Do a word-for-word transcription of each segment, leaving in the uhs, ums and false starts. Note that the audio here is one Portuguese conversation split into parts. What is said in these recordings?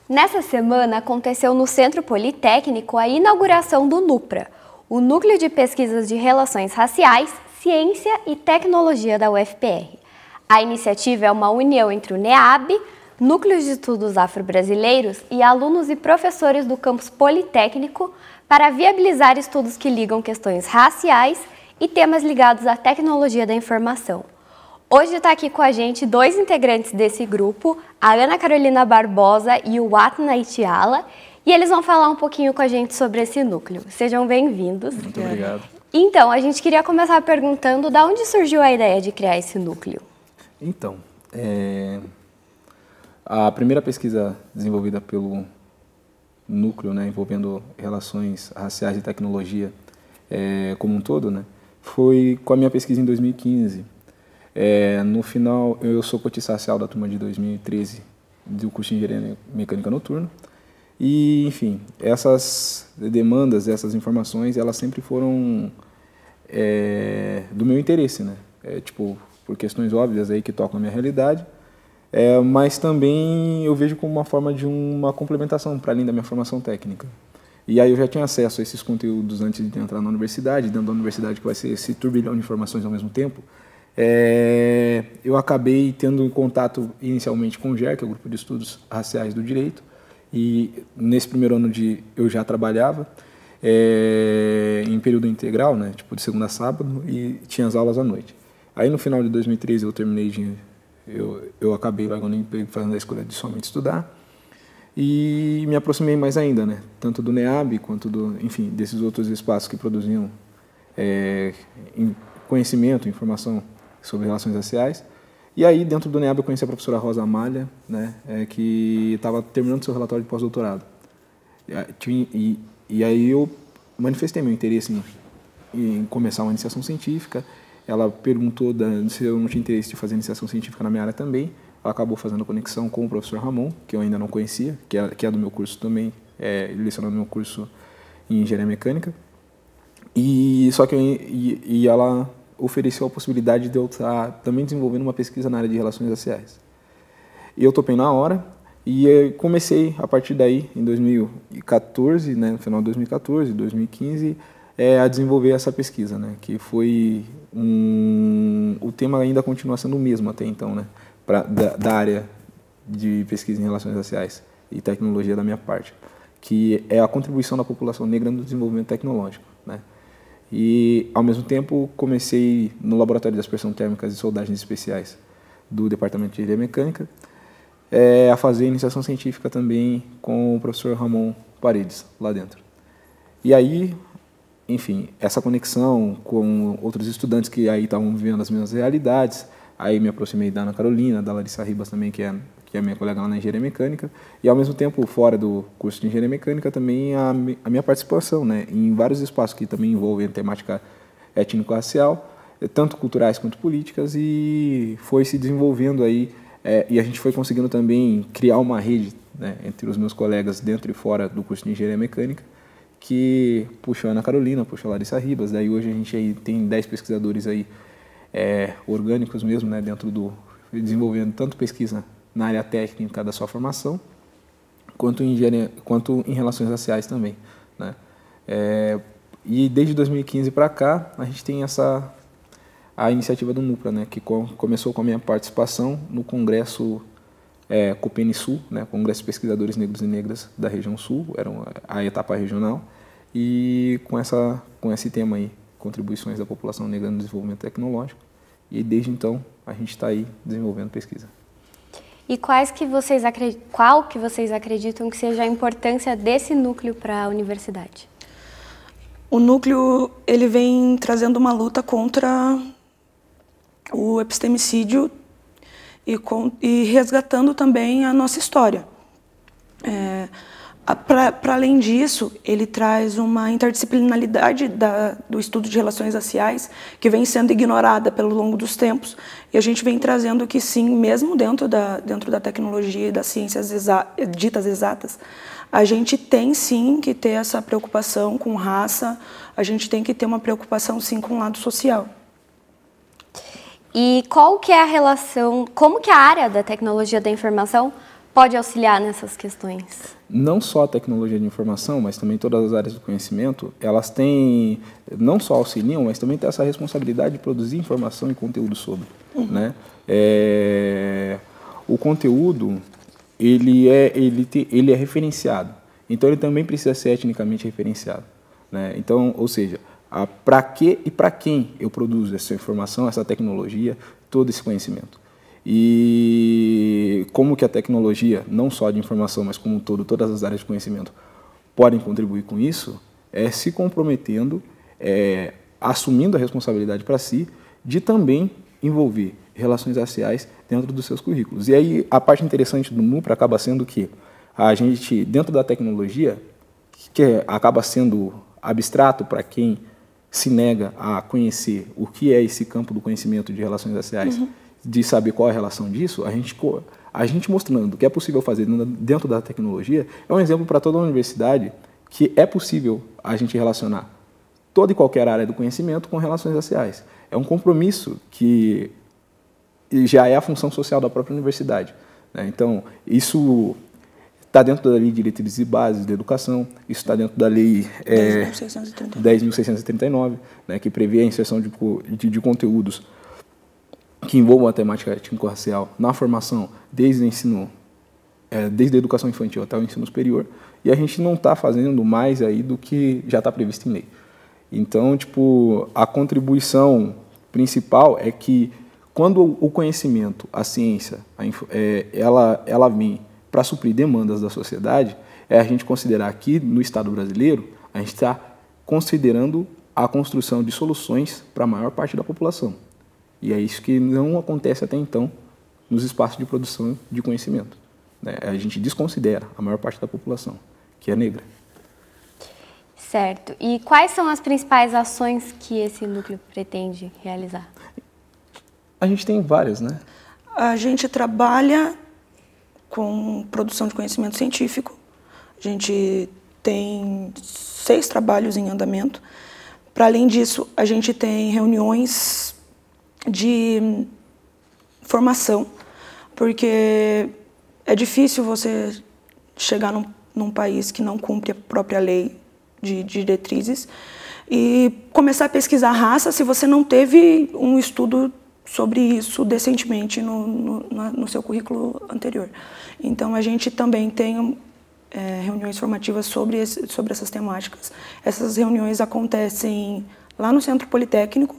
Nessa semana aconteceu no Centro Politécnico a inauguração do NUPRA, o Núcleo de Pesquisas de Relações Raciais, Ciência e Tecnologia da U F P R. A iniciativa é uma união entre o NEAB, Núcleo de Estudos Afro-Brasileiros e alunos e professores do campus Politécnico para viabilizar estudos que ligam questões raciais e temas ligados à tecnologia da informação. Hoje está aqui com a gente dois integrantes desse grupo, a Ana Carolina Barbosa e o Atna Itiala, e eles vão falar um pouquinho com a gente sobre esse núcleo. Sejam bem-vindos. Muito obrigado. Então, a gente queria começar perguntando de onde surgiu a ideia de criar esse núcleo. Então, é... a primeira pesquisa desenvolvida pelo núcleo, né, envolvendo relações raciais e tecnologia é, como um todo, né, foi com a minha pesquisa em dois mil e quinze. É, no final, eu sou cotista racial da turma de dois mil e treze do curso de Engenharia Mecânica Noturno. E, enfim, essas demandas, essas informações, elas sempre foram é, do meu interesse, né? É, tipo, por questões óbvias aí que tocam a minha realidade, é, mas também eu vejo como uma forma de uma complementação para além da minha formação técnica. E aí eu já tinha acesso a esses conteúdos antes de entrar na universidade, dentro da universidade que vai ser esse turbilhão de informações ao mesmo tempo. É, eu acabei tendo contato inicialmente com o G E R, que é o Grupo de Estudos Raciais do Direito, e nesse primeiro ano de, eu já trabalhava é, em período integral, né, tipo de segunda a sábado, e tinha as aulas à noite. Aí no final de dois mil e treze eu terminei de, eu, eu acabei largando o emprego, fazendo a escolha de somente estudar, e me aproximei mais ainda, né, tanto do NEAB quanto do, enfim, desses outros espaços que produziam é, conhecimento, informação sobre relações raciais. E aí, dentro do NEAB, eu conheci a professora Rosa Amália, né, é, que estava terminando seu relatório de pós-doutorado. E, e, e aí eu manifestei meu interesse em, em começar uma iniciação científica. Ela perguntou da, se eu não tinha interesse de fazer iniciação científica na minha área também. Ela acabou fazendo conexão com o professor Ramon, que eu ainda não conhecia, que é, que é do meu curso também, é, ele lecionou no meu curso em Engenharia Mecânica. E, só que eu, e, e ela ofereceu a possibilidade de eu estar também desenvolvendo uma pesquisa na área de relações raciais. E eu topei na hora e comecei, a partir daí, em dois mil e quatorze, né, no final de dois mil e quatorze, dois mil e quinze, é, a desenvolver essa pesquisa, né, que foi um... o tema ainda continua sendo o mesmo até então, né, pra, da, da área de pesquisa em relações raciais e tecnologia da minha parte, que é a contribuição da população negra no desenvolvimento tecnológico, né. E, ao mesmo tempo, comecei no Laboratório de Aspersão Térmicas e Soldagens Especiais do Departamento de Engenharia Mecânica é, a fazer iniciação científica também com o professor Ramon Paredes, lá dentro. E aí, enfim, essa conexão com outros estudantes que aí estavam vivendo as mesmas realidades, aí me aproximei da Ana Carolina, da Larissa Ribas também, que é, que é minha colega lá na Engenharia Mecânica, e ao mesmo tempo, fora do curso de Engenharia Mecânica, também a, a minha participação, né, em vários espaços que também envolvem temática étnico-racial, tanto culturais quanto políticas, e foi se desenvolvendo aí, é, e a gente foi conseguindo também criar uma rede, né, entre os meus colegas dentro e fora do curso de Engenharia Mecânica, que puxa a Ana Carolina, puxa a Larissa Ribas, daí hoje a gente aí tem dez pesquisadores aí, é, orgânicos mesmo, né, dentro do, desenvolvendo tanto pesquisa na área técnica da sua formação, quanto em, engenharia, quanto em relações raciais também, né? É, e desde dois mil e quinze para cá, a gente tem essa a iniciativa do NUPRA, né, que com, começou com a minha participação no Congresso é, Copene Sul, né, Congresso de Pesquisadores Negros e Negras da região Sul, era uma, a etapa regional, e com, essa, com esse tema aí, contribuições da população negra no desenvolvimento tecnológico, e desde então a gente está aí desenvolvendo pesquisa. E quais que vocês qual que vocês acreditam que seja a importância desse núcleo para a universidade? O núcleo ele vem trazendo uma luta contra o epistemicídio e, com, e resgatando também a nossa história. É, Para além disso, ele traz uma interdisciplinaridade da, do estudo de relações raciais que vem sendo ignorada pelo longo dos tempos, e a gente vem trazendo que sim, mesmo dentro da, dentro da tecnologia e das ciências exa, ditas exatas, a gente tem sim que ter essa preocupação com raça, a gente tem que ter uma preocupação sim com o lado social. E qual que é a relação, como que a área da tecnologia da informação pode auxiliar nessas questões? Não só a tecnologia de informação, mas também todas as áreas do conhecimento, elas têm, não só auxiliam, mas também têm essa responsabilidade de produzir informação e conteúdo sobre. Uhum. Né? É, o conteúdo, ele é, ele, te, ele é referenciado, então ele também precisa ser etnicamente referenciado. Né? Então, ou seja, para que e para quem eu produzo essa informação, essa tecnologia, todo esse conhecimento. E como que a tecnologia, não só de informação, mas como um todo, todas as áreas de conhecimento, podem contribuir com isso, é se comprometendo, é, assumindo a responsabilidade para si, de também envolver relações raciais dentro dos seus currículos. E aí a parte interessante do NUPRA acaba sendo que a gente, dentro da tecnologia, que acaba sendo abstrato para quem se nega a conhecer o que é esse campo do conhecimento de relações raciais, uhum. de saber qual é a relação disso, a gente, a gente mostrando que é possível fazer dentro da tecnologia, é um exemplo para toda a universidade que é possível a gente relacionar toda e qualquer área do conhecimento com relações raciais. É um compromisso que já é a função social da própria universidade. Né? Então, isso está dentro da Lei de Diretrizes e Bases da Educação, isso está dentro da Lei é, dez mil seiscentos e trinta e nove, né, que prevê a inserção de, de, de conteúdos que envolvam a temática étnico-racial na formação, desde o ensino, é, desde a educação infantil até o ensino superior, e a gente não está fazendo mais aí do que já está previsto em lei. Então, tipo, a contribuição principal é que quando o conhecimento, a ciência, a, é, ela, ela vem para suprir demandas da sociedade, é a gente considerar que no Estado brasileiro, a gente está considerando a construção de soluções para a maior parte da população. E é isso que não acontece até então nos espaços de produção de conhecimento. Né? A gente desconsidera a maior parte da população, que é negra. Certo. E quais são as principais ações que esse núcleo pretende realizar? A gente tem várias, né? A gente trabalha com produção de conhecimento científico. A gente tem seis trabalhos em andamento. Para além disso, a gente tem reuniões de formação, porque é difícil você chegar num, num país que não cumpre a própria lei de, de diretrizes e começar a pesquisar raça se você não teve um estudo sobre isso decentemente no, no, no seu currículo anterior. Então, a gente também tem é, reuniões formativas sobre, esse, sobre essas temáticas. Essas reuniões acontecem lá no Centro Politécnico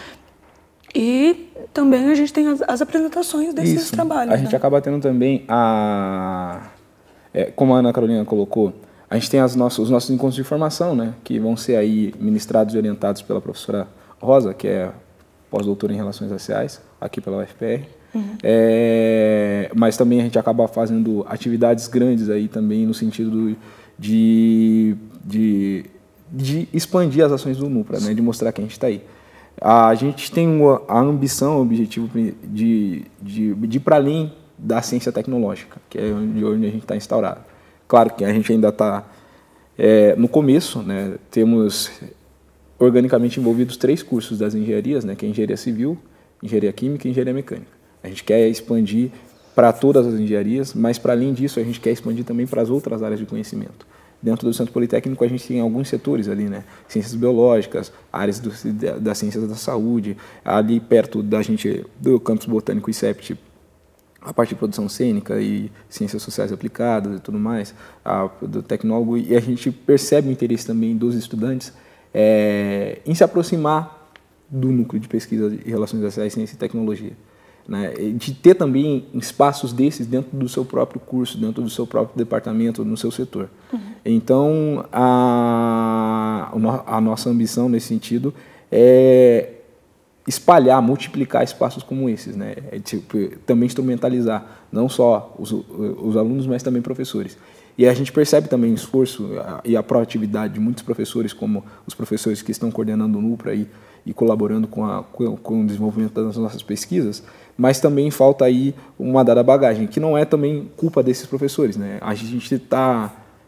e também a gente tem as, as apresentações desses isso. trabalhos. A gente né? acaba tendo também, a, é, como a Ana Carolina colocou, a gente tem as nossos, os nossos encontros de formação, né, que vão ser aí ministrados e orientados pela professora Rosa, que é pós-doutora em Relações Raciais, aqui pela U F P R. Uhum. É, mas também a gente acaba fazendo atividades grandes aí também no sentido de, de, de expandir as ações do NUPRA, né, de mostrar que a gente está aí. A gente tem uma, a ambição, o objetivo de, de, de ir para além da ciência tecnológica, que é onde, onde a gente está instaurado. Claro que a gente ainda está é, no começo, né, temos organicamente envolvidos três cursos das engenharias, né, que é engenharia civil, engenharia química e engenharia mecânica. A gente quer expandir para todas as engenharias, mas para além disso a gente quer expandir também para as outras áreas de conhecimento. Dentro do Centro Politécnico a gente tem alguns setores ali, né, ciências biológicas, áreas do, das ciências da saúde, ali perto da gente do campus botânico I C E P T, a parte de produção cênica e ciências sociais aplicadas e tudo mais, a, do tecnólogo, e a gente percebe o interesse também dos estudantes É, em se aproximar do núcleo de pesquisa de relações raciais, ciência e tecnologia, né? De ter também espaços desses dentro do seu próprio curso, dentro do seu próprio departamento, no seu setor. Uhum. Então, a, a nossa ambição nesse sentido é espalhar, multiplicar espaços como esses, né? É, tipo, também instrumentalizar não só os, os alunos, mas também professores. E a gente percebe também o esforço e a proatividade de muitos professores, como os professores que estão coordenando o NUPRA e, e colaborando com, a, com, com o desenvolvimento das nossas pesquisas, mas também falta aí uma dada bagagem, que não é também culpa desses professores, né? A gente está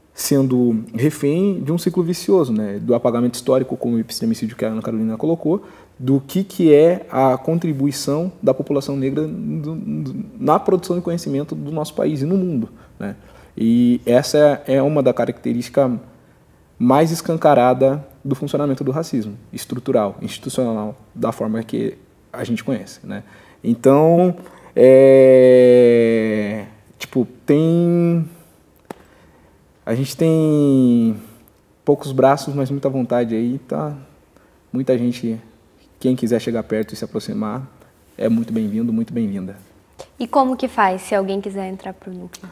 sendo refém de um ciclo vicioso, né, do apagamento histórico, como o epistemicídio que a Ana Carolina colocou, do que, que é a contribuição da população negra do, do, na produção de conhecimento do nosso país e no mundo, né? E essa é uma da característica mais escancarada do funcionamento do racismo, estrutural, institucional, da forma que a gente conhece, né? Então, é, tipo, tem... A gente tem poucos braços, mas muita vontade aí, tá? Muita gente, quem quiser chegar perto e se aproximar, é muito bem-vindo, muito bem-vinda. E como que faz, se alguém quiser entrar para o núcleo?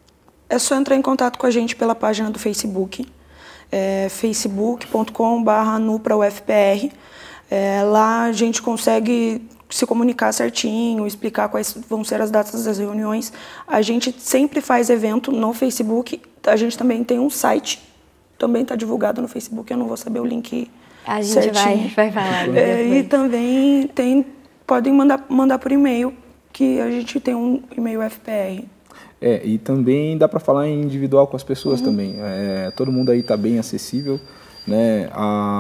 É só entrar em contato com a gente pela página do Facebook, é, facebook ponto com barra nupra U F P R. É, lá a gente consegue se comunicar certinho, explicar quais vão ser as datas das reuniões. A gente sempre faz evento no Facebook, a gente também tem um site, também está divulgado no Facebook, eu não vou saber o link a gente certinho. vai, vai falar. É, e também tem, podem mandar, mandar por e-mail, que a gente tem um e-mail U F P R. É, e também dá para falar em individual com as pessoas, uhum, também. É, todo mundo aí está bem acessível, né?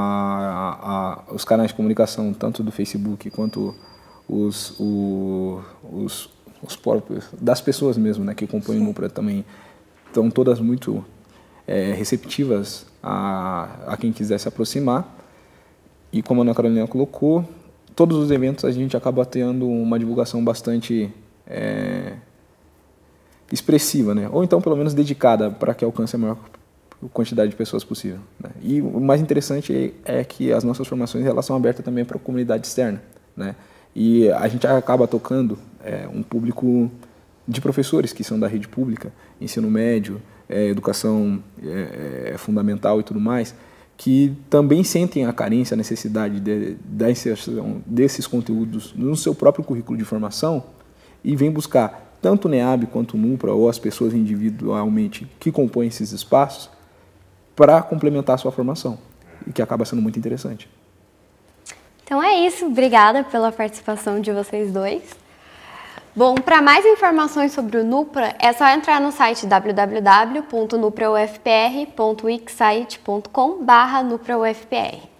A, a, a, os canais de comunicação, tanto do Facebook quanto os, o, os, os próprios, das pessoas mesmo, né, que compõem o Nupra também, estão todas muito é, receptivas a, a quem quiser se aproximar. E como a Ana Carolina colocou, todos os eventos a gente acaba tendo uma divulgação bastante... É, expressiva, né? Ou então pelo menos dedicada para que alcance a maior quantidade de pessoas possível, né? E o mais interessante é que as nossas formações elas são abertas também para a comunidade externa, né? E a gente acaba tocando é, um público de professores que são da rede pública, ensino médio, é, educação é, é, fundamental e tudo mais, que também sentem a carência, a necessidade de, da inserção desses conteúdos no seu próprio currículo de formação e vem buscar tanto o NEAB quanto o Nupra, ou as pessoas individualmente que compõem esses espaços, para complementar a sua formação, e que acaba sendo muito interessante. Então é isso, obrigada pela participação de vocês dois. Bom, para mais informações sobre o Nupra, é só entrar no site w w w ponto nupra u f p r ponto wixsite ponto com barra nupra u f p r.